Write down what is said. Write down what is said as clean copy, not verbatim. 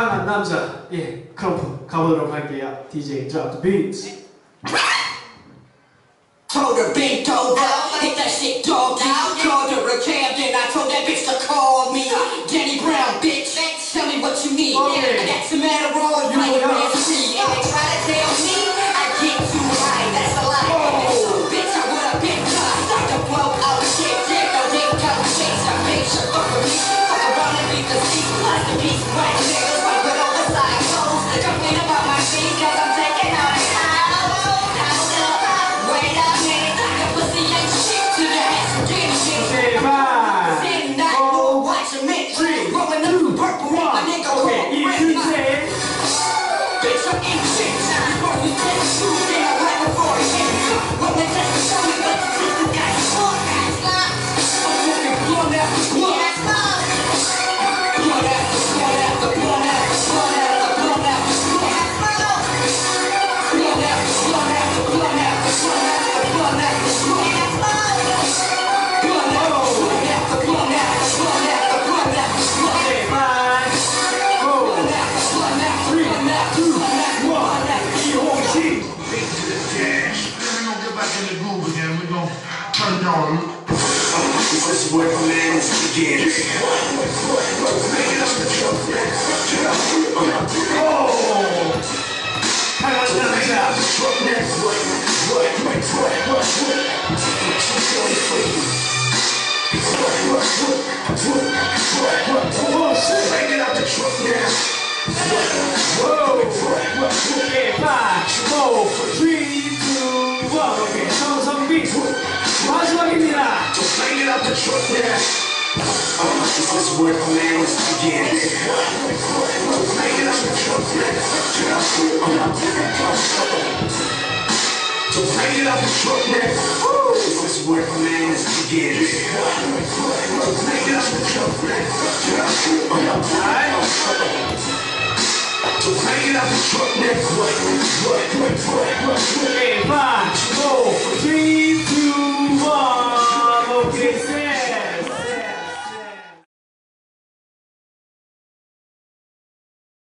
사랑한 남자, 예, 크럼프 가보도록 할게요. DJ drop the beats. Told her been told out, hit that shit doggy. Called her a cab, then I told that bitch to call me. Danny Brown, bitch, tell me what you need. I got some Adderall, you ain't ready to see. And they try to tell me I get too high, that's a lie. So bitch, I would've been done. Start to blow out shit, no name conversation. Bitch, shut up for me. Fuck around and beat the seat. Like the piece of white niggas, like with oversized clothes. Complain about my feet, cause I'm taking out a This work for man is begin. 마지막입니다. This work for man is begin. So bring it up the truck now. This work for man is begin. Bring it up the truck now. So bring it up the truck now.